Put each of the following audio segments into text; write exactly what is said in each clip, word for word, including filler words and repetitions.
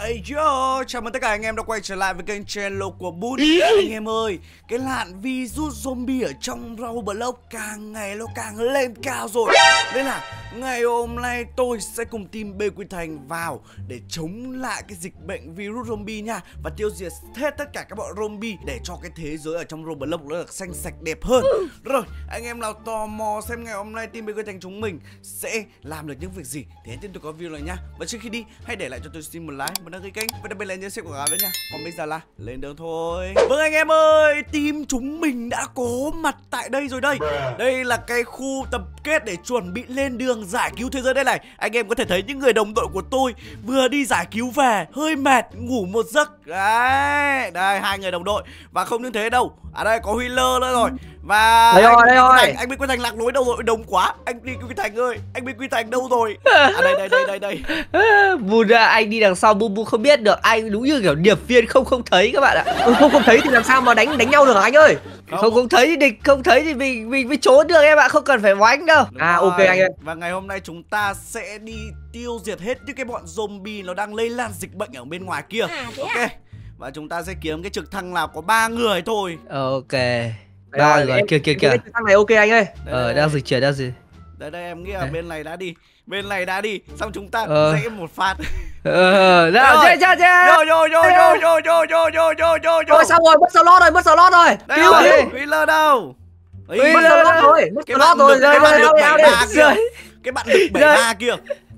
Hey yo, chào mừng tất cả anh em đã quay trở lại với kênh channel của Bút. Anh em ơi, cái làn virus zombie ở trong Roblox càng ngày nó càng lên cao rồi. Nên là ngày hôm nay tôi sẽ cùng team B Quy Thành vào để chống lại cái dịch bệnh virus zombie nha, và tiêu diệt hết tất cả các bọn zombie để cho cái thế giới ở trong Roblox nó được xanh sạch đẹp hơn. Rồi, anh em nào tò mò xem ngày hôm nay team B Quy Thành chúng mình sẽ làm được những việc gì thì hãy tiếp tục có video này nha. Và trước khi đi, hãy để lại cho tôi xin một like, một đăng ký kênh và đặc biệt là nhớ share quảng cáo nữa nha. Còn bây giờ là lên đường thôi. Vâng anh em ơi, team chúng mình đã có mặt tại đây rồi đây. Đây là cái khu tập kết để chuẩn bị lên đường giải cứu thế giới đây này. Anh em có thể thấy những người đồng đội của tôi vừa đi giải cứu về, hơi mệt, ngủ một giấc. Đấy, đây hai người đồng đội. Và không những thế đâu, ở đây có Wheeler nữa rồi. Và đây rồi, đây rồi. Anh Minh Quy Thành lạc lối đâu rồi? Đông quá. Anh Minh Quy Thành ơi, anh Minh Quy Thành đâu rồi? À đây đây đây đây đây. Bùn ra anh đi đằng sau, bu bu không biết được, anh đúng như kiểu điệp viên không không thấy các bạn ạ. Ừ, không không thấy thì làm sao mà đánh đánh nhau được hả anh ơi? Không không, không thấy thì địch, không thấy thì mình mình mới trốn được em ạ, không cần phải oánh đâu. Đúng à rồi. Ok anh ơi. Và ngày hôm nay chúng ta sẽ đi tiêu diệt hết những cái bọn zombie nó đang lây lan dịch bệnh ở bên ngoài kia. À, ok. À? Và chúng ta sẽ kiếm cái trực thăng nào có ba người thôi. Ok. Ba người kia kia kìa. Trực thăng này ok anh ơi. Đây, ờ đây, đang dịch chuyển đang gì? Đây đây em nghĩ là bên này đã đi. Bên này đã đi, xong chúng ta ờ. sẽ một phát. Ờ, ra chơi chơi chơi. Yo yo yo yo yo yo yo yo yo yo. Rồi xong rồi, mất slot rồi, mất slot rồi. Đây rồi, Wheeler đâu? Mất slot rồi, mất slot rồi. Cái bạn được bảy ba kia. Rồi. Cái bạn được bảy ba kia.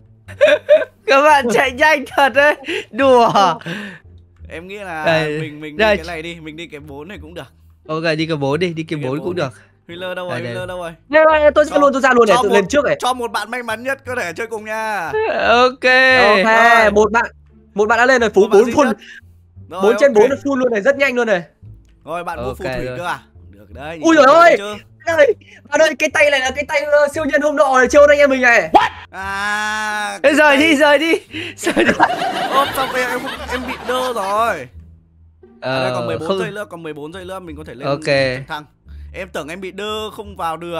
Các bạn chạy nhanh thật đấy. Đùa. Em nghĩ là đây, mình mình đi đây. cái này đi, mình đi cái bốn này cũng được. Ok, đi cái bốn đi, đi cái bốn cũng được. Wheeler đâu rồi, Wheeler đâu rồi? Đây, đây, tôi ra luôn, tôi ra luôn để tôi lên trước này. Cho một bạn may mắn nhất có thể chơi cùng nha. Ok. Ok, một bạn một bạn đã lên rồi, phú bốn full. bốn trên bốn full luôn này, rất nhanh luôn này. Rồi bạn mua phù thủy cơ à? Được đấy. Ui giời ơi. Đây, bạn ơi, cái tay này là cái tay uh, siêu nhân hôm nọ này, chiêu anh em mình này. What? À. Rời tay... đi, rời đi. Rời đi. Ôm xong rồi em em bị đơ rồi. Ờ, à, đây còn mười bốn không... giây nữa, còn mười bốn giây nữa mình có thể lên ok trực thăng. Em tưởng em bị đơ không vào được.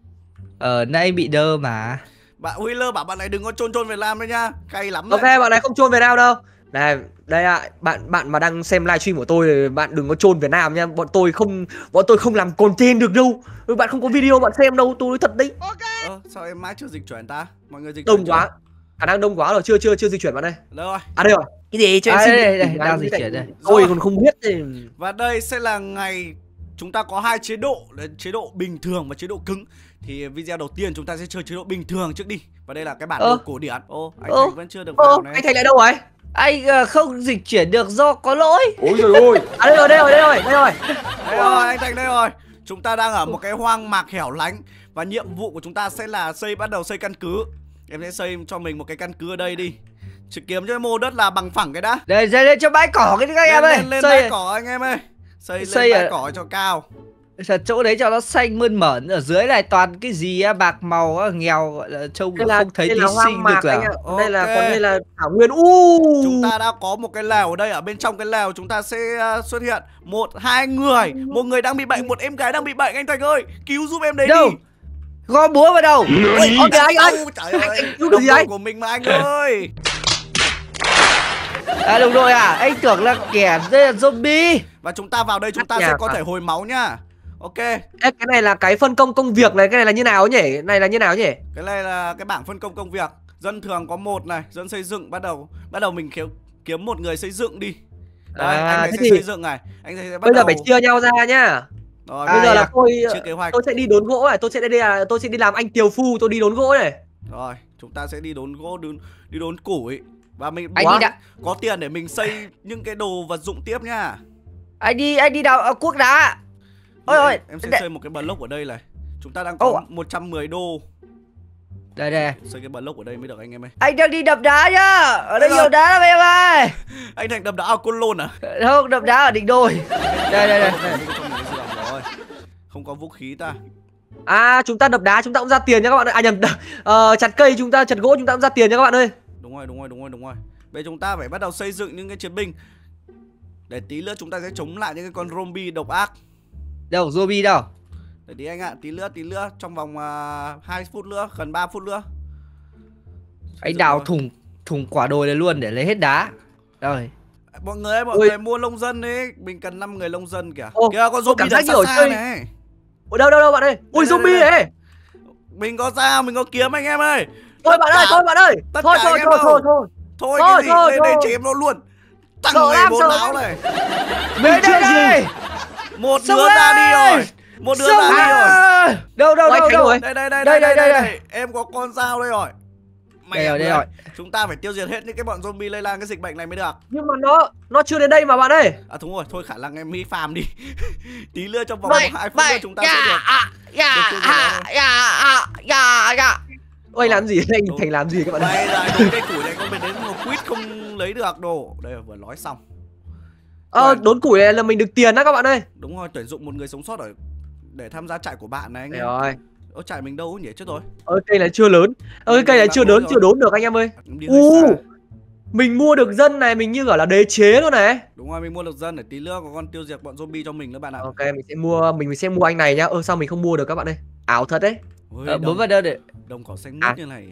Ờ, nay bị đơ mà. Bạn Wheeler bảo bạn này đừng có chôn chôn Việt Nam đấy nhá, cay lắm đấy. Ok, bạn này không chôn Việt Nam đâu. Này, đây ạ, à, bạn bạn mà đang xem livestream của tôi thì bạn đừng có chôn Việt Nam nha. Bọn tôi không bọn tôi không làm content được đâu. Bạn không có video bạn xem đâu, tôi nói thật đấy. Ok. Ờ, sao em mãi chưa dịch chuyển ta? Mọi người dịch đông quá. Khả năng đông quá rồi, chưa chưa chưa di chuyển bạn đây. Đâu rồi? À đây rồi. Cái gì cho em à, xin đây, đây, đây, đang di chuyển đây. Tôi còn không biết thì... Và đây sẽ là ngày chúng ta có hai chế độ, là chế độ bình thường và chế độ cứng. Thì video đầu tiên chúng ta sẽ chơi chế độ bình thường trước đi. Và đây là cái bản đồ cổ điển. Ô, anh Thành vẫn chưa được vào này. Anh Thành lại đâu rồi? Anh uh, không dịch chuyển được do có lỗi. Ôi trời ơi. À đây rồi, đây rồi, đây rồi, đây rồi. Đây rồi, anh Thành đây rồi. Chúng ta đang ở một cái hoang mạc hẻo lánh. Và nhiệm vụ của chúng ta sẽ là xây bắt đầu xây căn cứ. Em sẽ xây cho mình một cái căn cứ ở đây đi. Chỉ kiếm cho mô đất là bằng phẳng cái đã. Đây, xây lên cho bãi cỏ cái các em ơi. Lên, lên xây... bãi cỏ anh em ơi. Xây, xây lên bãi ở... cỏ cho cao. Thật chỗ đấy cho nó xanh mơn mởn. Ở dưới này toàn cái gì á, bạc màu á, nghèo gọi là trông là, không thấy tí sinh được là. Okay. Đây là còn đây là thảo nguyên. Uh. Chúng ta đã có một cái lều ở đây. Ở bên trong cái lều chúng ta sẽ uh, xuất hiện một hai người. Một người đang bị bệnh, một em gái đang bị bệnh. Anh Thành ơi, cứu giúp em đấy đâu? Đi. Gom búa vào đầu. Ôi, ok anh ơi. Trời ơi, anh cứu được gì anh? Của mình mà anh ơi. À đồng đội à, anh tưởng là kẻ đây là zombie. Và chúng ta vào đây chúng ta sẽ có thể hồi máu nhá. Ok. Ê, cái này là cái phân công công việc này, cái này là như nào nhỉ? Này là như nào nhỉ? Cái này là cái bảng phân công công việc. Dân thường có một này, dân xây dựng bắt đầu bắt đầu mình kiếm kiếm một người xây dựng đi. Đây, à, anh này sẽ thì... xây dựng này. Anh sẽ bắt bây đầu... giờ phải chia nhau ra nhá. Rồi, bây giờ là tôi kế hoạch. tôi sẽ đi đốn gỗ này, tôi sẽ đi là tôi sẽ đi làm anh tiều phu, tôi đi đốn gỗ này. Rồi, chúng ta sẽ đi đốn gỗ, đi, đi đốn củi. Và mình anh đi đã... có tiền để mình xây những cái đồ vật dụng tiếp nhá. Anh đi anh đi đào uh, cuốc đá. Ôi ôi, em sẽ xây một cái block ở đây này. Chúng ta đang có oh. một trăm mười đô. Đây đây. Xây cái block ở đây mới được anh em ơi. Anh đang đi đập đá nhá. Ở đây nhiều đá lắm em ơi. Anh Thành đập đá ở Côn Lôn à? Không, đập đá ở Định Đồi. Đây đây đây. Không có vũ khí ta. À, chúng ta đập đá chúng ta cũng ra tiền nha các bạn ơi. À nhầm, uh, chặt cây chúng ta, chặt gỗ chúng ta cũng ra tiền nha các bạn ơi. Đúng rồi, đúng rồi, đúng rồi, đúng rồi. Bây giờ chúng ta phải bắt đầu xây dựng những cái chiến binh. Để tí nữa chúng ta sẽ chống lại những cái con zombie độc ác. Đâu, zombie đâu? Để tí anh ạ, tí nữa, tí nữa. Trong vòng uh, hai phút nữa, gần ba phút nữa. Anh đào thùng thùng quả đồi này luôn để lấy hết đá. Rồi. Mọi người ơi, mọi Ui. người mua nông dân đi. Mình cần năm người nông dân kìa. Ô, Kìa con zombie cảm đang giác như xa ở xa chơi. này. Ủa đâu đâu đâu bạn ơi. Ui đây, zombie đây. này. Mình có dao, mình có kiếm anh em ơi. Thôi Tất bạn ơi, cả- thôi bạn ơi. tất Thôi cả thôi anh em thôi đâu? thôi thôi. Thôi Thôi, cái gì, thôi, lên đây thôi. chém nó luôn. Tăng Sợ ngày lắm, bốn sợ áo lắm. này. Đây đây đây. Một Xông đứa ra đi lên. rồi. Một đứa Xông ra đi rồi. lên. Đâu đâu Ôi, đâu Khánh đâu. rồi. Đây đây đây Đây, đây đây, đây đây, đây. Em có con dao đây rồi. Đây rồi, đây ơi, rồi. chúng ta phải tiêu diệt hết những cái bọn zombie lây lan cái dịch bệnh này mới được. Nhưng mà nó nó chưa đến đây mà bạn ơi. À đúng rồi, thôi khả năng em mỹ farm đi. Tí nữa trong vòng Vậy, hai phút nữa vậy, chúng ta sẽ dạ, được. à, dạ, được tiêu diệt nó à, thôi. dạ, à, dạ, dạ. Ôi làm gì đây, Đúng. Thành làm gì các bạn ơi. Đây là đồ cây củi này con bên đến một quýt không lấy được đồ. Đây vừa nói xong. Ờ đốn củi này là mình được tiền đó các bạn ơi. Đúng rồi, tuyển dụng một người sống sót ở để tham gia trại của bạn này anh Đây em. rồi. Ơ trại mình đâu nhỉ, chết rồi. Ơ cây này chưa lớn. Ơ cái cây này Đang chưa đốn lớn, rồi. chưa đốn được anh em ơi. Em đi hơi U. xa. Mình mua được dân này, mình như gọi là đế chế luôn này. Đúng rồi, mình mua được dân để tí nữa có con tiêu diệt bọn zombie cho mình nữa bạn ạ. Ok mình sẽ mua, mình mình sẽ mua anh này nhá. Ơ sao mình không mua được các bạn ơi. Ảo thật đấy. Ôi, Ờ, đồng, bấm vào đâu để. đồng cỏ xanh À. mướt như này.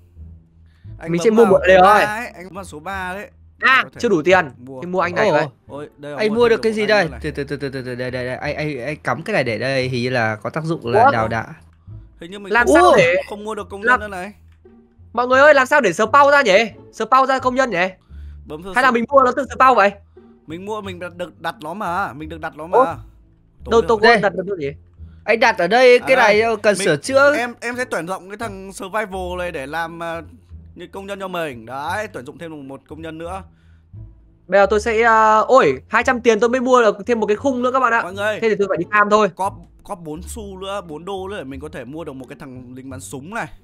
Anh Mình bấm sẽ mua vào một- đây số rồi. ba ấy, anh bấm vào số ba đấy. À Có thể chưa đủ tiền. mua. Thì mua anh này Ồ. vậy. Ôi, đây là Anh mua thêm được cái một gì anh đây? nữa này. Từ từ từ từ từ từ đây đây đây. Anh anh anh cắm cái này để đây, hình như là có tác dụng là Ủa? đào đạ. Hình như mình Làm không, sao không, để- không mua được công làm- nhân nữa này. Mọi người ơi làm sao để spawn ra nhỉ? Spawn ra công nhân nhỉ? Bấm vào Hay là số- mình mua nó từ spawn vậy? mình mua mình đặt- được đặt nó mà, mình được đặt nó Ủa? mà. Tối Đâu rồi. tôi có Đây. đặt được cái gì? Anh đặt ở đây cái À, đây. này cần Mình- sửa chữa. Em em sẽ tuyển dụng cái thằng survival này để làm uh, như công nhân cho mình. Đấy, tuyển dụng thêm một, một công nhân nữa. Bây giờ tôi sẽ uh, ôi hai trăm tiền tôi mới mua được thêm một cái khung nữa các bạn ạ. Mọi người, Thế thì tôi phải đi farm thôi. có có bốn xu nữa, bốn đô nữa để mình có thể mua được một cái thằng lính bắn súng này.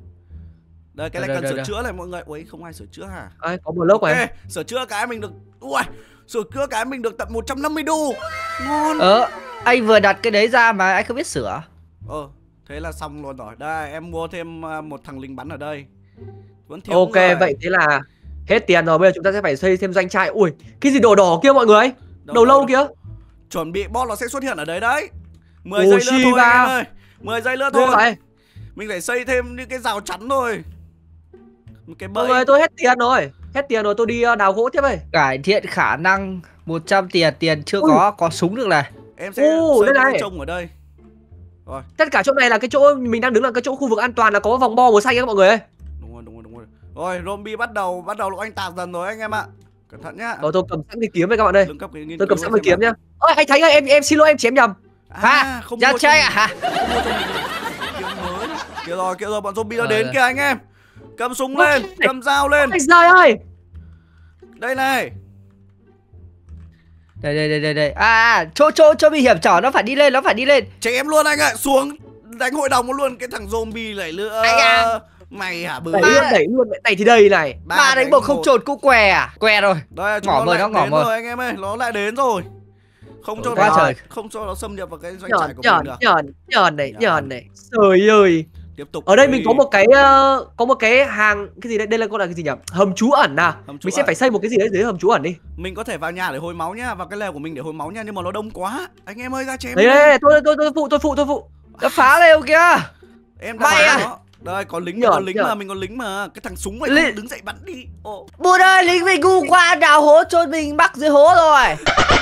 Đây cái này Đây, cần đây, sửa đây. chữa này mọi người. Ui không ai sửa chữa hả? Đấy, có một lốc Ok, này. sửa chữa cái mình được. Ui, sửa chữa cái mình được tận một trăm năm mươi đô. Ngon. Ờ, anh vừa đặt cái đấy ra mà anh không biết sửa. Ờ, thế là xong luôn rồi. Đây, em mua thêm uh, một thằng lính bắn ở đây. Vẫn thiếu Ok, người. vậy thế là hết tiền rồi, bây giờ chúng ta sẽ phải xây thêm doanh trại. Ui, cái gì đỏ đỏ kia mọi người? Đâu, Đầu đâu, lâu đâu. kia. Chuẩn bị boss nó sẽ xuất hiện ở đấy đấy. mười Ồ, giây nữa thôi Shiva. anh em ơi. mười giây nữa Thôi thôi. vậy. Mình phải xây thêm những cái rào chắn thôi. Một cái Mọi bẫy. người tôi hết tiền rồi. Hết tiền rồi tôi đi uh, đào gỗ tiếp đây. Cải thiện khả năng một trăm tiền, tiền chưa Ui. có, có súng được này. Em sẽ Ồ, xây đây cái này. trông ở đây. Rồi, Tất cả chỗ này là cái chỗ mình đang đứng là cái chỗ khu vực an toàn, là có vòng bo màu xanh các mọi người ơi. đúng rồi, đúng rồi, đúng rồi. Rồi, zombie bắt đầu bắt đầu anh tạc dần rồi anh em ạ. Cẩn thận nhá. Rồi tôi cầm sẵn cái kiếm đây các bạn ơi. Lưng cấp cái nghiên Tôi cầm cứu sẵn xem cái kiếm nào. nhá. Ôi anh Thánh ơi, em em xin lỗi em chém nhầm. À, Hả? không Ra mua chơi cho à hả? mình- không mua cho mình một kiếm mới. Kìa rồi, kìa rồi, bọn zombie nó Rồi, đến rồi. kìa anh em. Cầm súng lên, Ôi. cầm dao lên. Ôi giời ơi. Đây này. Đây đây đây đây đây. À, à chỗ chỗ chỗ bị hiểm trở, nó phải đi lên, nó phải đi lên. Chém luôn anh ạ, xuống đánh hội đồng luôn cái thằng zombie này nữa. Anh à. Mày hả bự. Đẩy Ba luôn, đấy. đẩy luôn, này thì đây này. Ba Ba đánh một không một. trột cũng què à? Què rồi. Đây, chúng Ngỏ nó mời lại nó, ngỏ đến mời. rồi anh em ơi, nó lại đến rồi. Không cho Quá nó, trời. không cho nó xâm nhập vào cái doanh trại Nhờn của nhờn mình được. nhờn nhờn này, Nhờn. nhờn này. Trời ơi. Tiếp tục. Ở đây mình đi. có một cái uh, có một cái hàng cái gì đây? Đây là gọi là cái gì nhỉ? Hầm trú ẩn à? Hầm trú Mình sẽ ẩn. phải xây một cái gì đấy dưới hầm trú ẩn đi. Mình có thể vào nhà để hồi máu nhá, vào cái lều của mình để hồi máu nha, nhưng mà nó đông quá. Anh em ơi ra chém. Đây đi. đây, đây, tôi tôi tôi phụ tôi phụ tôi phụ. Nó phá lều kìa. Em Mày đã à? nó. Đây có lính, Nhờn, có lính nhờn. mà, mình có lính mà. Cái thằng súng mày Lị- không đứng dậy bắn đi. Ồ. Bùi ơi, lính mình ngu qua đào hố chôn mình mắc dưới hố rồi.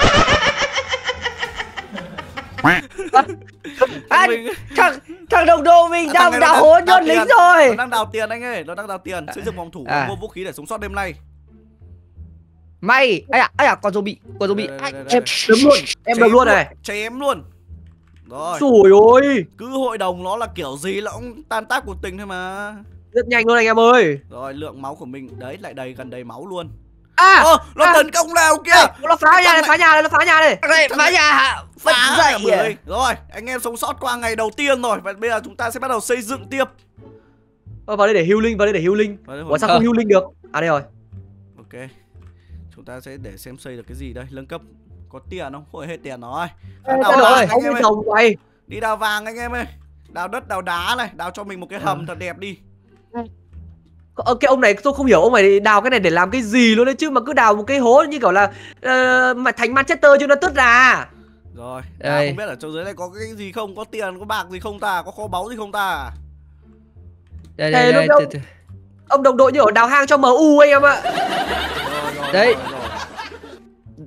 Anh, Mình- thằng thằng đồng đội mình À, thằng đang này nó đào hố đào nhốt lính tiền. rồi. Nó đang đào tiền anh ơi, nó đang đào tiền, xây dựng phòng thủ, À. mua vũ khí để sống sót đêm nay. Mày, ai à, ai à, con zombie, con zombie. Đây, đây, Ai, đây, đây, Em đây. đấm luôn, em đấm luôn này. Chém luôn. Rồi, Trời ơi, cứ hội đồng nó là kiểu gì nó cũng tan tác cuộc tình thôi mà. rất nhanh luôn anh em ơi. Rồi, lượng máu của mình đấy lại đầy, gần đầy máu luôn. À, Ơ, nó à. tấn công nào kia. Ê, nó phá nhà này, phá nhà này, nó phá nhà này. đây, phá nhà hả? Phá Phá dậy hả bưởi. à? Rồi, anh em sống sót qua ngày đầu tiên rồi. Và bây giờ chúng ta sẽ bắt đầu xây dựng tiếp. Ờ, vào đây để healing, vào đây để healing. Vào đây, Ủa sao Ờ. không healing được? À đây rồi. Ok. Chúng ta sẽ để xem xây được cái gì đây. Nâng cấp có tiền không? Thôi hết tiền rồi. Ê, Đào Trời vàng ơi, anh em không ơi. đồng quay. Đi đào vàng anh em ơi. Đào đất, đào đá này. Đào cho mình một cái hầm thật đẹp đi. Ờ, cái ông này tôi không hiểu ông này đào cái này để làm cái gì luôn đấy chứ, mà cứ đào một cái hố như kiểu là uh, mà thành Manchester chứ nó tứt ra. Rồi. Đây. Đào không biết ở chỗ dưới này có cái gì không? Có tiền, có bạc gì không ta? Có kho báu gì không ta? Đây, Thề đây, luôn đây, đâu. từ từ. Ông đồng đội như ở đào hang cho em u anh em ạ. Rồi, rồi, Đấy. rồi, rồi.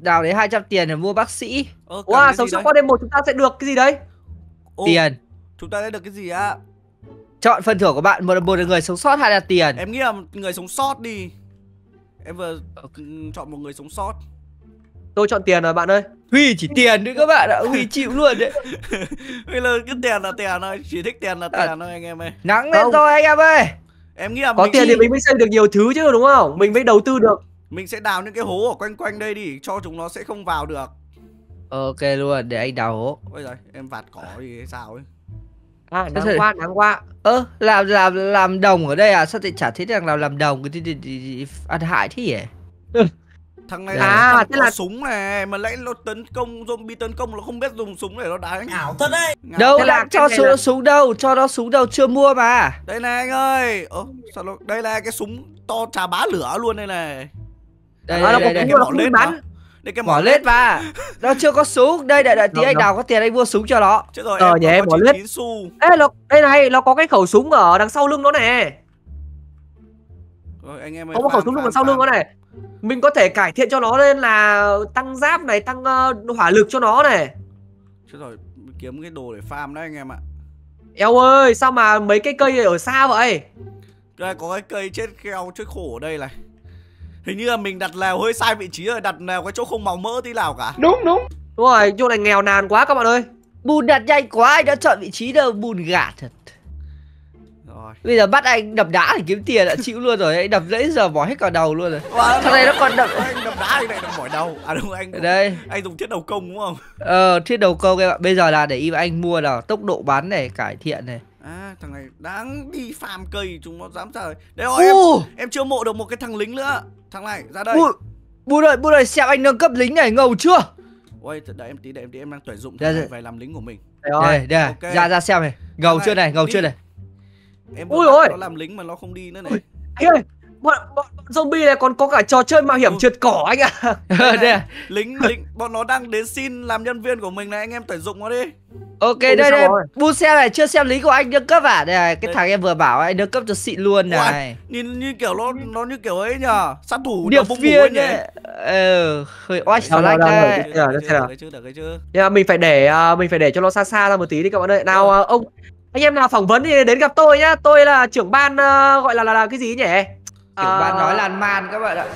đào đấy hai trăm tiền để mua bác sĩ. Ơ, cần Wow, cái sống gì sót đấy? qua đêm một chúng ta sẽ được cái gì đấy? Ô, Tiền. chúng ta đã được cái gì ạ? Chọn phần thưởng của bạn, một là một là người sống sót hay là tiền. Em nghĩ là người sống sót đi. Em vừa chọn một người sống sót. Tôi chọn tiền rồi bạn ơi. Huy chỉ tiền nữa các bạn ạ, Huy chịu luôn đấy. Bây giờ cứ tiền là tiền thôi, chỉ thích tiền là tiền thôi anh em ơi. Nắng lên Không. rồi anh em ơi. Em nghĩ là Có mình tiền thì mình mới xây được nhiều thứ chứ đúng không? Mình mới đầu tư được. mình sẽ đào những cái hố ở quanh quanh đây đi, cho chúng nó sẽ không vào được. Ok luôn, để anh đào hố. Ôi giời, em vạt cỏ gì hay sao ấy. À, Thế nắng thì- quá, nắng quá. Ơ, làm làm làm đồng ở đây à? Sao thì chả thấy rằng làm làm đồng thì, thì, thì, thì ăn hại thế nhỉ? Thằng này À, là thằng thế có là- súng này, mà lấy nó tấn công zombie tấn công nó không biết dùng súng để nó đánh. Ảo thật đấy. Đâu Thế là đang cái cho này súng là- súng đâu, cho nó súng đâu, chưa mua mà. Đây này anh ơi. Ơ, sao nó... Đây là cái súng to chà bá lửa luôn đây này. Đây À, đây nó đây, có đây. súng Cái là mỏ không lết bắn. mà. Đây cái Mỏ mỏ lết mà. Nó chưa có súng. Đây đợi đợi tí Đâu, anh đâu. đào có tiền anh mua súng cho nó. Chết rồi, Ờ, em nhỉ, còn mỏ có lết. chín xu. Ê, nó, đây này, nó có cái khẩu súng ở đằng sau lưng nó này. Rồi anh em ơi. Có một khẩu farm, súng lưng farm, đằng sau lưng farm. nó này. Mình có thể cải thiện cho nó lên là tăng giáp này, tăng uh, hỏa lực cho nó này. Chết rồi, kiếm cái đồ để farm đấy anh em ạ. Eo ơi, sao mà mấy cái cây ở xa vậy? Đây có cái cây chết keo chết khổ ở đây này. Hình như là mình đặt lèo hơi sai vị trí rồi, đặt lèo cái chỗ không màu mỡ tí nào cả. Đúng rồi, chỗ này nghèo nàn quá các bạn ơi. Bùn đặt nhanh quá, anh đã chọn vị trí đâu, bùn gạt thật. Rồi. Bây giờ bắt anh đập đá để kiếm tiền đã chịu luôn rồi, anh đập nãy giờ bỏ hết cả đầu luôn rồi. Wow, Thằng này nó còn đập. anh đập đá anh này đập mỏi đầu. À đúng anh. Ở đây. Anh dùng thiết đầu công đúng không? Ờ, thiết đầu câu các bạn. Bây giờ là để im anh mua nào, tốc độ bắn này, cải thiện này. À thằng này đáng đi farm cây chúng nó dám trời. Đây rồi em. Ô, Em chưa mộ được một cái thằng lính nữa. Thằng này ra đây. bùn, bùn ơi, bùn ơi, xem anh nâng cấp lính này ngầu chưa? Ôi đợi em tí, đợi em tí, em đang tuyển dụng Đây, thằng này đây. về làm lính của mình. Đây rồi. Đây, đây, ok. ra ra xem này, ngầu Thằng chưa này, này, ngầu đi. chưa này. Em Ui vừa bắt ôi. nó làm lính mà nó không đi nữa này. Anh ơi, bọn, bọn zombie này còn có cả trò chơi mạo hiểm Ừ. trượt cỏ anh ạ. Đây à. Lính lính bọn nó đang đến xin làm nhân viên của mình này, anh em tuyển dụng nó đi. Ok, Ôi, đây sao đây, rồi? bùn xem này, chưa xem lính của anh nâng cấp à? Đây này, cái Đây. thằng em vừa bảo anh nâng cấp cho xịn luôn Ui, này. nhìn như kiểu nó nó như kiểu ấy nhờ, sát thủ Điệp đầu bông ngủ ấy viên nhỉ. đấy. Ờ, hơi oách Đâu, xà lách đâu, đâu, đấy. đâu. Được, được, Được được. cái chứ, được cái chứ. Nhưng mà mình phải để à, mình phải để cho nó xa xa ra một tí đi các bạn ơi. Nào à, ông anh em nào phỏng vấn thì đến gặp tôi nhá. Tôi là trưởng ban à, gọi là, là là cái gì nhỉ? Kiểu À, bạn nói lan man các bạn ạ.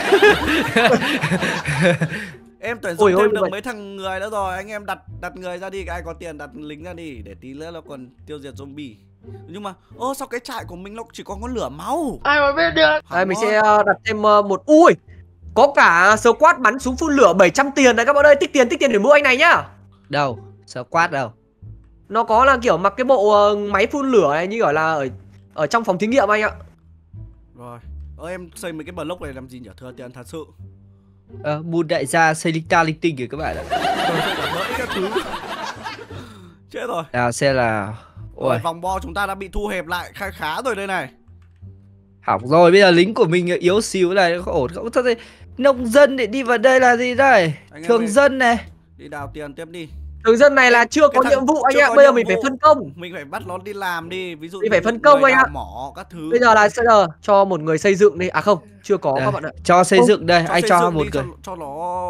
Em tuyển Ôi, dụng ôi, thêm được vậy. mấy thằng người nữa rồi, anh em đặt đặt người ra đi, ai có tiền đặt lính ra đi để tí nữa nó còn tiêu diệt zombie. Nhưng mà ô sao cái trại của mình nó chỉ có con lửa máu. Ai mà biết được. Đây mình sẽ à, đặt thêm à, một ui. Có cả squad bắn súng phun lửa bảy trăm tiền này các bạn ơi, tích tiền tích tiền để mua anh này nhá. Đâu, sao quát đâu. Nó có là kiểu mặc cái bộ ờ, máy phun lửa này như gọi là ở ở trong phòng thí nghiệm anh ạ. Rồi. Ơ em xây mấy cái block này làm gì nhỉ? Thừa tiền thật sự. Ờ, bùn đại gia xây linh ta linh tinh kìa các bạn ạ. Tôi xây cả bẫy các thứ. Chết rồi. Nào xem là. Rồi, Ôi, vòng bo chúng ta đã bị thu hẹp lại khá khá rồi đây này. hỏng rồi, bây giờ lính của mình yếu xíu này, không ổn không? Thật thì nông dân để đi vào đây là gì đây? Anh em Thường ơi. dân này. Đi đào tiền tiếp đi. Thường dân này là chưa có thằng- nhiệm vụ anh chưa ạ, có bây giờ nhiệm mình phải vụ. phân công. Mình phải bắt nó đi làm đi, ví dụ Mình như phải phân công người anh ạ. đào mỏ các thứ. Bây giờ là sẽ giờ cho một người xây dựng đi. À không, chưa có Đây, các bạn ạ. cho xây Ô, dựng đây, anh xây cho dựng một đi, người. cho, cho nó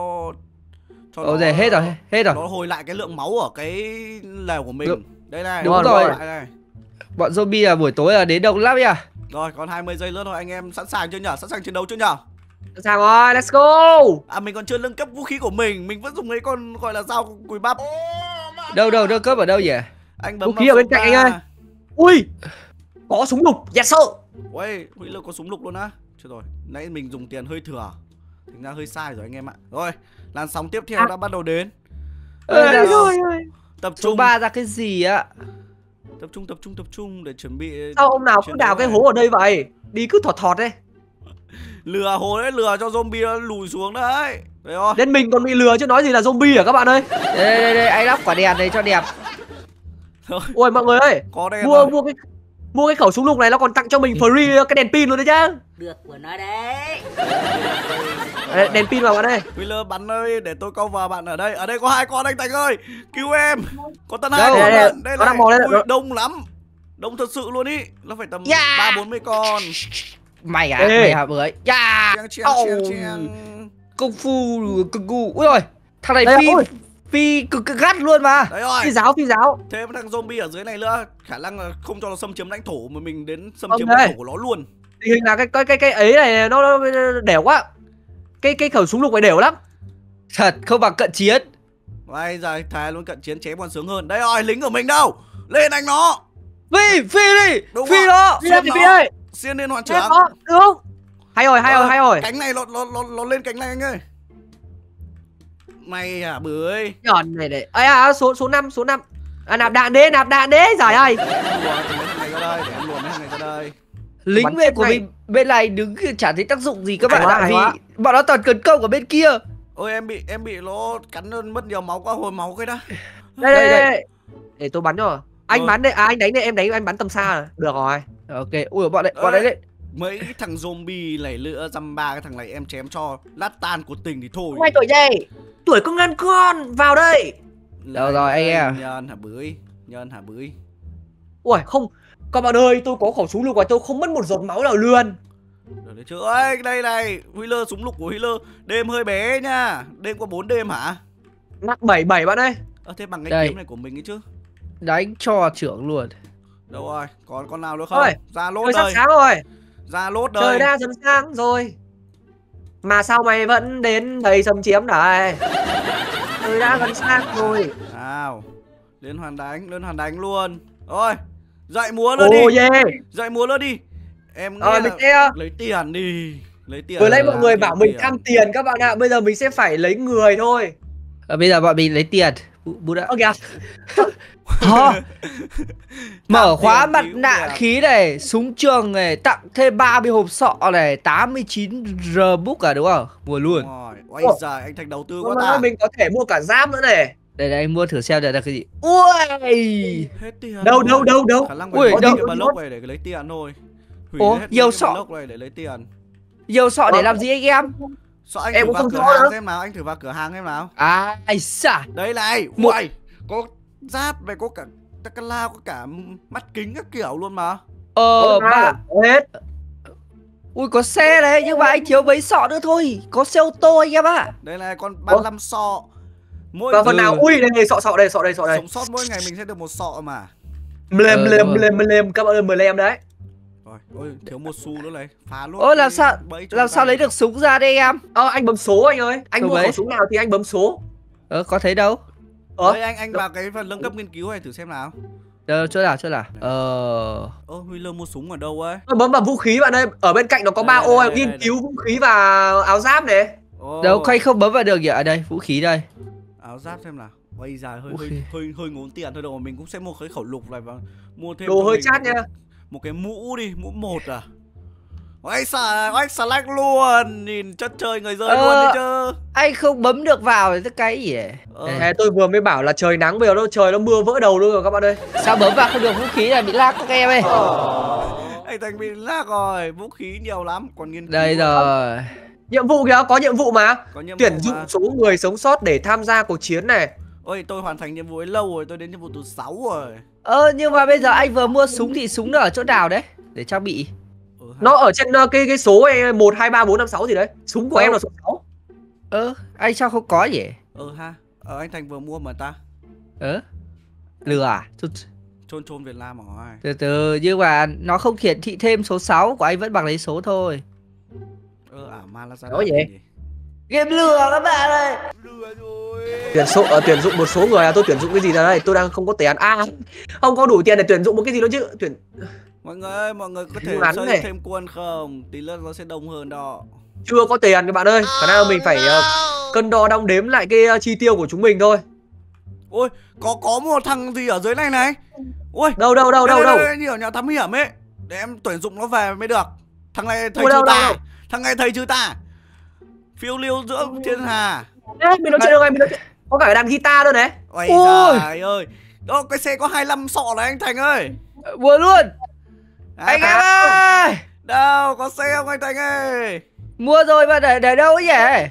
cho Ồ đây, hết rồi, hết rồi. Nó hồi lại cái lượng máu ở cái lều của mình. Đúng- Đây này, đúng nó rồi. hồi lại này. Bọn zombie là buổi tối là đến đông lắm nha. Rồi còn hai mươi giây nữa thôi, anh em sẵn sàng chưa nhở? Sẵn sàng chiến đấu chưa nhở? Sẵn sàng rồi, let's go. À mình còn chưa nâng cấp vũ khí của mình, mình vẫn dùng mấy con gọi là dao cùi bắp. Đâu đâu, đâu cấp ở đâu nhỉ? Anh bấm Vũ khí vào ở bên số cạnh ba. anh ơi. Ui, có súng lục, yes sir. Ui, Huy Lương có súng lục luôn á. Chết rồi, nãy mình dùng tiền hơi thừa. Thành ra hơi sai rồi anh em ạ. Rồi, làn sóng tiếp theo À. đã bắt đầu đến. Ơ, Bây là giờ Rồi, rồi. tập số trung, ba ra cái gì á? tập trung, tập trung, tập trung để chuẩn bị. Sao ông nào cứ chiến đào đấu cái này. hố ở đây vậy? Đi cứ thọt thọt đấy. Lừa hồ đấy, lừa cho zombie nó lùi xuống đấy. Đấy rồi. Đến mình còn bị lừa chứ nói gì là zombie à các bạn ơi. Đây đây đây, đây anh lắp quả đèn này cho đẹp. Ui mọi người ơi, Có đèn mua rồi. mua cái mua cái khẩu súng lục này nó còn tặng cho mình free cái đèn pin luôn đấy chứ. Được của nó đấy. Đấy, đèn pin vào bạn ơi. Huy Lương bắn ơi, để tôi cover bạn ở đây. Ở đây có hai con anh Thành ơi. Cứu em. Có tận hai Đâu? con Đây, đây, lận. Đây nó này. đang mò đây, Ui, nó- đông lắm. Đông thật sự luôn ý. Nó phải tầm Yeah. ba bốn mươi con. Mày à, Ê. mày hả bưởi. Yeah. Cheng cheng Ồ. cheng cheng. công phu cực cù. Ui rồi, thằng này Đây, phi ôi. phi cực cực gắt luôn mà. Đấy rồi. Phi giáo, phi giáo. Thêm thằng zombie ở dưới này nữa, khả năng là không cho nó xâm chiếm lãnh thổ mà mình đến xâm Vâng chiếm đây. lãnh thổ của nó luôn. Tình hình là cái cái cái cái ấy này nó, nó đẻo quá. Cái cái khẩu súng lục này đều lắm. Thật không bằng cận chiến. Bây giờ thề luôn, cận chiến chém còn sướng hơn. Đây rồi, lính của mình đâu? Lên anh nó. Phi, phi đi, Đúng phi rồi. nó. Phi đây, Xiên phi nó. đây. Xiên lên hoàn Chết trưởng. nó, được không? Hay rồi, hay rồi, hay rồi. Cánh này nó nó nó, nó lên cánh này anh ơi. Mày à bưởi. Nhòn này này. Ấy à, số số năm, số năm. À, nạp đạn đế, nạp đạn đế, giỏi ơi. Để em lùa mấy thằng này ra đây, để em lùa mấy thằng này ra đây. Lính Bắn bên chết của này. mình bên này đứng chả thấy tác dụng gì các Hay bạn quá, ạ, hay vì quá. bọn nó toàn tấn công ở bên kia. Ôi em bị em bị nó cắn mất nhiều máu quá, hồi máu cái đã. Đây, Đây, đây, đây. đây. Để tôi bắn cho. Anh Rồi. bắn đây, à anh đánh đây, em đánh anh bắn tầm xa rồi. Được rồi. Ok, ui bọn đấy, bọn đấy đấy. Mấy thằng zombie này lựa dăm ba cái thằng này em chém cho lát tan của tình thì thôi. Không ai tuổi gì. Tuổi công ngăn con, vào đây. Đâu rồi, anh em? Nhân hả bưởi, nhân hả bưởi. Ui, không. Các bạn ơi, tôi có khẩu súng lục và tôi không mất một giọt máu nào luôn. Được đấy chứ. Ơi, đây này, Wheeler, súng lục của Wheeler. Đêm hơi bé nha. Đêm có bốn đêm hả? Mắc bảy bảy bạn ơi. Ơ thế bằng cái Đây. kiếm này của mình ấy chứ. Đánh cho trưởng luôn. Đâu rồi, còn con nào nữa không? Ôi, Ra lốt Trời sắp đây. sáng rồi. Ra lốt Trời đây. đã dần sáng rồi. Mà sao mày vẫn đến đây xâm chiếm đây? Trời đã gần sáng rồi. Nào. Lên hoàn đánh, lên hoàn đánh luôn. Rồi, dậy múa nữa đi. Ồ yeah. Dậy múa nữa đi. Em nghe Rồi là mình sẽ lấy tiền đi. Lấy tiền. vừa lấy là mọi người tiền bảo mình tiền. tham tiền các bạn ạ. Bây giờ mình sẽ phải lấy người thôi. Ờ, bây giờ bọn mình lấy tiền. Bú, bú đã. Ơ kìa. Hả? Mở Tham khóa tiền mặt cứu nạ tiền. khí này, súng trường này, tặng thêm ba mươi hộp sọ này, tám mươi chín Robux à đúng không? Mua luôn. Rồi, ôi Ồ. giời, anh Thành đầu tư Vâng, quá ta. mình có thể mua cả giáp nữa này. Đây đây anh mua thử xem được là cái gì. Ui! Hết tiền. Đâu, rồi. đâu, đâu, đâu. Khả năng Ui, phải hủy đâu. cái block này để lấy tiền thôi. Hủy Ủa, hết nhiều mấy cái sọ. block này để lấy tiền. Dầu sọ để Ờ. làm gì anh em? Sợ anh Em thử cũng vào không cửa rõ hàng nữa. xem nào, anh thử vào cửa hàng xem nào. À, ai xả. Đây này, Một- ui, có giáp này, có cả Takala, có cả mắt kính các kiểu luôn mà. Ờ, ba. Hết. Ui có xe đấy, nhưng mà anh thiếu mấy sọ nữa thôi. Có xe ô tô anh em ạ. Đây này, con ba mươi lăm sọ. Mỗi Và phần Ừ. nào, ui đây, đây, sọ sọ đây, sọ đây, sọ đây. sống sót mỗi ngày mình sẽ được một sọ mà. Mlem, Ờ, mlem, đúng rồi. mlem, mlem, các bạn ơi, mlem đấy. Rồi, ôi, thiếu một xu nữa này, phá luôn. Ôi làm cái sao bẫy trong làm sao tay. lấy được súng ra đây em? Ờ, anh bấm số anh ơi. Anh Số mua mấy? khẩu súng nào thì anh bấm số. Ờ có thấy đâu. Ờ, Đây anh anh vào cái phần nâng cấp nghiên cứu này thử xem nào. Đâu chỗ nào chỗ nào? Ờ Ơ, Wheeler mua súng ở đâu ấy? Tôi bấm vào vũ khí bạn ơi. Ở bên cạnh nó có Đây, ba đây, ô đây, đây, nghiên đây. cứu vũ khí và áo giáp này. Ồ, đâu khay không bấm vào được nhỉ? Ở đây, vũ khí đây. áo giáp xem nào. Bây giờ hơi Vũ hơi khí. hơi hơi ngốn tiền thôi đâu mà mình cũng sẽ mua cái khẩu lục này và mua thêm Đồ cho hơi mình chát một- nha. Một cái mũ đi, mũ một à. Ôi xà, ôi xà lách luôn, nhìn chất chơi người rơi Ờ. luôn đấy chứ. Anh không bấm được vào thì cái gì vậy? Ờ. Đây. Thế tôi vừa mới bảo là trời nắng bây giờ nó trời nó mưa vỡ đầu luôn rồi các bạn ơi. Sao bấm vào không được vũ khí là bị lag các em ơi. Anh Thành bị lag rồi, vũ khí nhiều lắm, còn nghiên cứu. Đây rồi. Nhiệm vụ kìa, có nhiệm vụ mà. Có nhiệm Tuyển vụ dụng mà. số người sống sót để tham gia cuộc chiến này. Ôi, tôi hoàn thành nhiệm vụ ấy lâu rồi, tôi đến nhiệm vụ thứ sáu rồi. Ờ nhưng mà bây giờ anh vừa mua súng thì súng nó ở chỗ nào đấy? Để trang bị. Ừ, ha. Nó ở trên uh, cái cái số ấy, một hai ba bốn năm sáu gì đấy. Súng của Ờ. em là số sáu. Ờ anh sao không có gì? Ừ ha. Ờ, anh Thành vừa mua mà ta. Ờ lừa à? Chút- Chôn chôn Việt Nam rồi. Từ từ nhưng mà nó không hiển thị thêm số sáu của anh vẫn bằng lấy số thôi. Ờ, à, ma là Nói gì? Game lừa các bạn ơi. Lừa rồi. Tuyển số uh, tuyển dụng một số người là tôi tuyển dụng cái gì ra đây? Tôi đang không có tiền. À, không có đủ tiền để tuyển dụng một cái gì đó chứ. Tuyển Mọi người ơi, mọi người có thể Ngắn xây này. thêm quân không? Tí nữa nó sẽ đông hơn đó. chưa có tiền các bạn ơi. Khả năng mình phải uh, cân đo đong đếm lại cái uh, chi tiêu của chúng mình thôi. Ôi, có có một thằng gì ở dưới này này. Ôi, Đâu đâu đâu đây, đâu đây, đâu. đây, như ở nhà thám hiểm ấy. Để em tuyển dụng nó về mới được. Thằng này thầy Ôi, chư đâu, đâu, ta. đâu. Thằng này thầy chư ta. Phiêu lưu giữa thiên hà. Ê, mình nói chuyện được rồi, mình nói chuyện. Có cả đàn guitar nữa này. Ôi Ôi. trời ơi. Đó, cái xe có hai mươi lăm sọ này anh Thành ơi. Mua luôn. À, Anh em à, ơi. đâu, có xe không anh Thành ơi. Mua rồi mà để để đâu ấy nhỉ?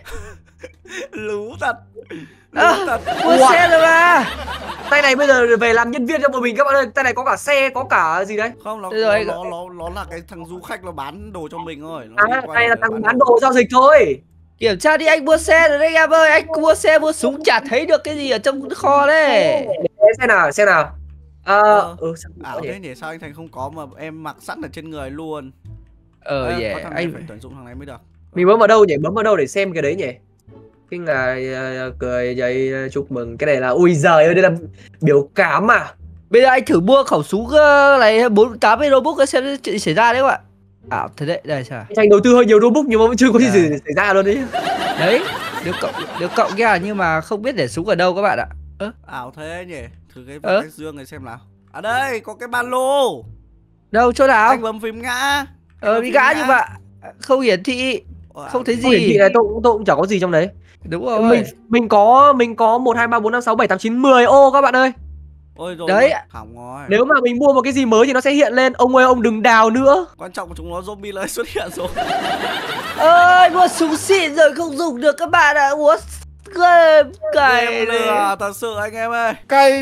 Lú thật. Lú À, thật. mua Wow. xe rồi mà. Tay này bây giờ về làm nhân viên cho bọn mình các bạn ơi. Tay này có cả xe, có cả gì đấy. Không, nó, Thế rồi, nó, nó, nó, nó là cái thằng du khách nó bán đồ cho mình thôi. Nó À, liên quan tay là đến thằng bán bán đồ giao dịch thôi. Kiểm tra đi, anh mua xe rồi đấy em ơi. Anh mua xe mua súng chả thấy được cái gì ở trong kho đấy. Để xem nào, xem nào. Ờ, Ờ. ừ, sao không Ảo có nhỉ? thế nhỉ, sao anh Thành không có mà em mặc sẵn ở trên người luôn. Ờ Ê, yeah. có thằng này Anh phải tuyển dụng thằng này mới được. Mình bấm vào đâu nhỉ? Bấm vào đâu để xem cái đấy nhỉ? Cái ngày uh, cười giấy uh, chúc mừng. Cái này là ui giời ơi, đây là biểu cảm à? bây giờ anh thử mua khẩu súng uh, này bốn tám Robux xem chuyện gì xảy ra đấy các bạn. Ảo thế đấy, đây sao? Thành đầu tư hơi nhiều Robux nhưng mà vẫn chưa có gì Dạ. xảy ra luôn đấy. Đấy, được cộng được cộng kia nhưng mà không biết để súng ở đâu các bạn ạ. Ơ, Ảo thế nhỉ, thử cái Ờ. cái dương này xem nào. À đây, có cái ba lô. đâu chỗ nào? Anh bấm phím ngã. Anh Ờ bấm bị phím gã nhưng mà không hiển thị, Ồ, ảo không thấy thế. Không hiển thị gì. này tôi cũng tôi cũng chẳng có gì trong đấy. Đúng rồi. Mình mình có mình có một hai ba bốn năm sáu bảy tám chín mười ô các bạn ơi. Ôi rồi, Đấy. rồi, hỏng rồi. Nếu mà mình mua một cái gì mới thì nó sẽ hiện lên. Ông ơi ông đừng đào nữa. Quan trọng của chúng nó zombie lại xuất hiện rồi. Ơi, mua súng xịn rồi không dùng được các bạn ạ. Ủa, cái Game này lừa thật sự anh em ơi.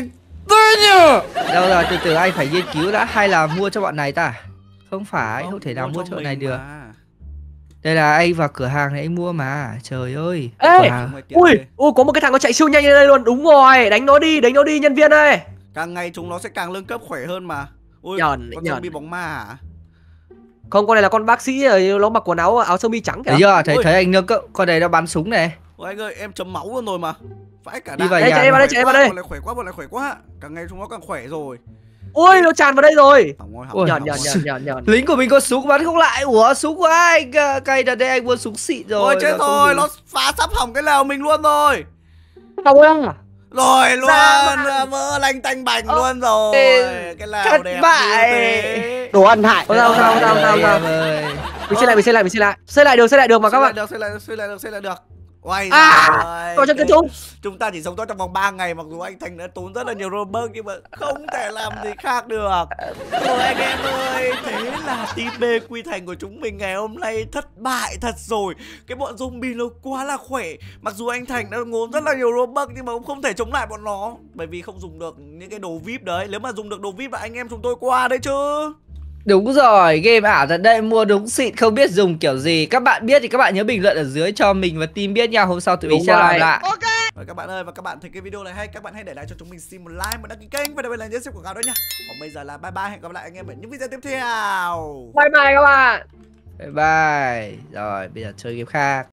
đâu rồi, từ từ anh phải nghiên cứu đã, hay là mua cho bọn này ta? Không phải, không, Không, thể nào mua cho bọn mình này được. mà. Đây là anh vào cửa hàng này anh mua mà. Trời ơi. Ê, Cửa hàng. Chúng mày tiện ui, ghê. ui có một cái thằng nó chạy siêu nhanh lên đây luôn. Đúng rồi, đánh nó đi, đánh nó đi nhân viên ơi. Càng ngày chúng nó sẽ càng nâng cấp khỏe hơn mà. Ui, Nhờn, con nhờn. zombie bóng ma hả? Không, con này là con bác sĩ rồi, nó mặc quần áo áo sơ mi trắng kìa. Thấy chưa? Thấy Ui. thấy anh nâng cấp con này nó bắn súng này. Ôi anh ơi, em chấm máu luôn rồi mà. Vãi cả Đi đạn. vào Đây, nhà. chạy vào đây, Khỏe chạy vào quá, đây. bọn này khỏe quá, bọn này khỏe quá. Càng ngày chúng nó càng khỏe rồi. Ui, nó tràn vào đây rồi. Hỏng rồi, Ôi, hỏng Nhờn rồi. nhờn nhờn nhờn nhờn. Lính của mình có súng bắn không lại. Ủa, súng của anh. à, Cây là đây anh mua súng xịn rồi. Ôi chết mà không rồi, dùng. nó phá sắp hỏng cái lều mình luôn rồi. Không à? Rồi luôn, Ra à, vỡ lanh tanh bành Ơ, luôn rồi. ê, Cái lều thất đẹp bại. như thế. Đồ ăn hại. Không sao, không sao, không sao, không sao, không sao. Em ơi. Mình xây lại, mình xây lại, mình xây lại. Xây lại được, xây lại được mà các Xây lại bạn. được, xây lại được, xây lại được, xây lại được. Oai À, giời, có cho cái cái- chúng. Chúng ta chỉ sống sót trong vòng ba ngày, mặc dù anh Thành đã tốn rất là nhiều Robux nhưng mà không thể làm gì khác được. Rồi anh em ơi, thế là team B Quy Thành của chúng mình ngày hôm nay thất bại thật rồi. Cái bọn zombie nó quá là khỏe. Mặc dù anh Thành đã ngốn rất là nhiều Robux nhưng mà cũng không thể chống lại bọn nó, bởi vì không dùng được những cái đồ vi ai pi đấy. Nếu mà dùng được đồ vi ai pi là anh em chúng tôi qua đấy chứ. Đúng rồi, game ảo thật đây, mua đúng xịn không biết dùng kiểu gì. Các bạn biết thì các bạn nhớ bình luận ở dưới cho mình và team biết nha. Hôm sau tụi mình Đúng sẽ làm rồi. lại. Rồi các bạn ơi, và các bạn thấy cái video này hay, các bạn hãy để lại cho chúng mình xin một like, một đăng ký kênh và đặc biệt là nhớ xem quảng cáo đó nha. Còn bây giờ là bye bye, hẹn gặp lại anh em ở những video tiếp theo. Bye bye các bạn. Bye bye. Rồi, bây giờ chơi game khác.